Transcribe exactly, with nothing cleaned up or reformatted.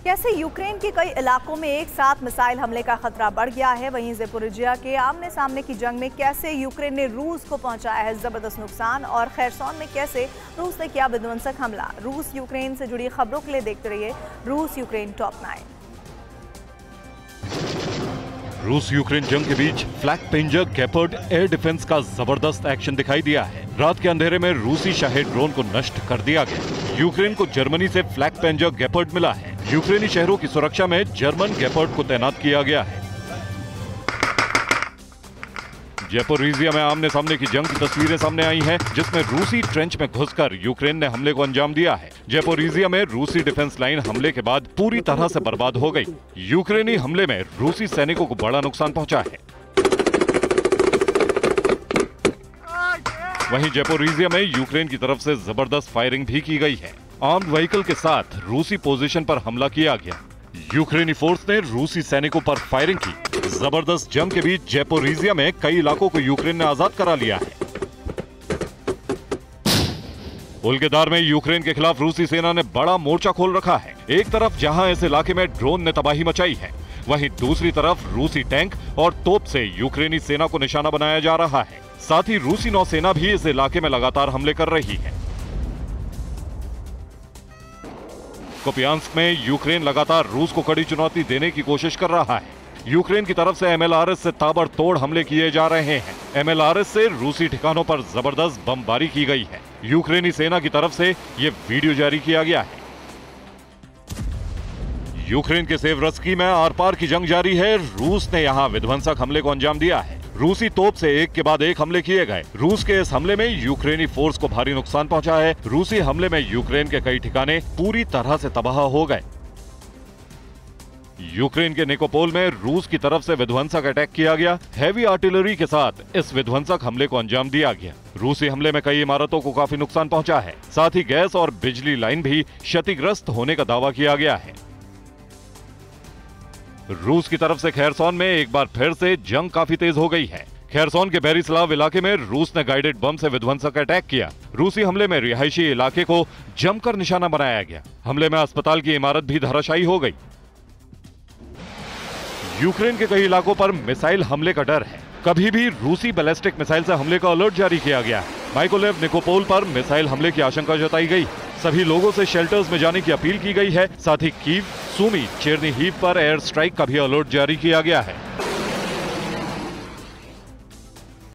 कैसे यूक्रेन के कई इलाकों में एक साथ मिसाइल हमले का खतरा बढ़ गया है। वहीं ज़ेपोरिजिया के आमने सामने की जंग में कैसे यूक्रेन ने रूस को पहुंचाया है जबरदस्त नुकसान, और खैरसॉन में कैसे रूस ने किया विध्वंसक हमला। रूस यूक्रेन से जुड़ी खबरों के लिए देखते रहिए रूस यूक्रेन टॉप नाइन। रूस यूक्रेन जंग के बीच फ्लैक पेंजर गेपर्ड एयर डिफेंस का जबरदस्त एक्शन दिखाई दिया है। रात के अंधेरे में रूसी शाहेद ड्रोन को नष्ट कर दिया गया। यूक्रेन को जर्मनी से फ्लैक पेंजर गेपर्ड मिला है। यूक्रेनी शहरों की सुरक्षा में जर्मन गेपर्ड को तैनात किया गया है। ज़ेपोरिजिया में आमने सामने की जंग की तस्वीरें सामने आई हैं, जिसमें रूसी ट्रेंच में घुसकर यूक्रेन ने हमले को अंजाम दिया है। ज़ेपोरिजिया में रूसी डिफेंस लाइन हमले के बाद पूरी तरह से बर्बाद हो गई। यूक्रेनी हमले में रूसी सैनिकों को बड़ा नुकसान पहुंचा है। वहीं ज़ेपोरिजिया में यूक्रेन की तरफ से जबरदस्त फायरिंग भी की गई है। आर्म्ड व्हीकल के साथ रूसी पोजीशन पर हमला किया गया। यूक्रेनी फोर्स ने रूसी सैनिकों पर फायरिंग की। जबरदस्त जंग के बीच ज़ेपोरिजिया में कई इलाकों को यूक्रेन ने आजाद करा लिया है। उल्केदार में यूक्रेन के खिलाफ रूसी सेना ने बड़ा मोर्चा खोल रखा है। एक तरफ जहां इस इलाके में ड्रोन ने तबाही मचाई है, वहीं दूसरी तरफ रूसी टैंक और तोप से यूक्रेनी सेना को निशाना बनाया जा रहा है। साथ ही रूसी नौसेना भी इस इलाके में लगातार हमले कर रही है। कुपियांस्क में यूक्रेन लगातार रूस को कड़ी चुनौती देने की कोशिश कर रहा है। यूक्रेन की तरफ से एम एल आर एस से ताबड़तोड़ हमले किए जा रहे हैं। एम एल आर एस से रूसी ठिकानों पर जबरदस्त बमबारी की गई है। यूक्रेनी सेना की तरफ से यह वीडियो जारी किया गया है। यूक्रेन के सेवरस्की में आर पार की जंग जारी है। रूस ने यहां विध्वंसक हमले को अंजाम दिया है। रूसी तोप से एक के बाद एक हमले किए गए। रूस के इस हमले में यूक्रेनी फोर्स को भारी नुकसान पहुंचा है। रूसी हमले में यूक्रेन के कई ठिकाने पूरी तरह से तबाह हो गए। यूक्रेन के निकोपोल में रूस की तरफ से विध्वंसक अटैक किया गया। हैवी आर्टिलरी के साथ इस विध्वंसक हमले को अंजाम दिया गया। रूसी हमले में कई इमारतों को काफी नुकसान पहुंचा है। साथ ही गैस और बिजली लाइन भी क्षतिग्रस्त होने का दावा किया गया है। रूस की तरफ से खैरसॉन में एक बार फिर से जंग काफी तेज हो गई है। खैरसॉन के बेरिस्लाव इलाके में रूस ने गाइडेड बम से विध्वंसक अटैक किया। रूसी हमले में रिहायशी इलाके को जमकर निशाना बनाया गया। हमले में अस्पताल की इमारत भी धराशायी हो गई। यूक्रेन के कई इलाकों पर मिसाइल हमले का डर है। कभी भी रूसी बैलिस्टिक मिसाइल से हमले का अलर्ट जारी किया गया है। माइकोलेव निकोपोल पर मिसाइल हमले की आशंका जताई गई। सभी लोगों से शेल्टर्स में जाने की अपील की गई है। साथ ही कीव, सूमी, चेरनीहिव पर एयर स्ट्राइक का भी अलर्ट जारी किया गया है।